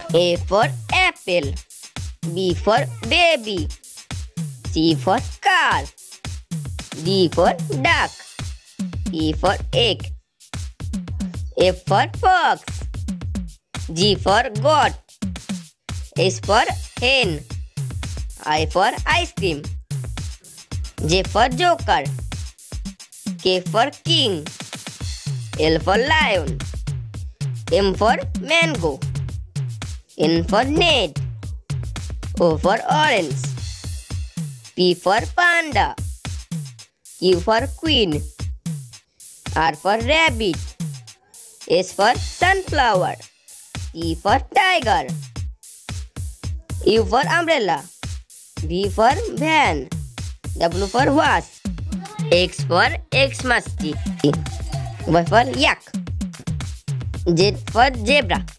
A for apple. B for baby. C for car. D for duck. E for egg. F for fox. G for goat. S for hen. I for ice cream. J for joker. K for king. L for lion. M for mango. N for net. O for orange. P for panda. Q for queen. R for rabbit. S for sunflower. T for tiger. U for umbrella. V for van. W for wasp. X for Xmas tree. Y for yak. Z for zebra.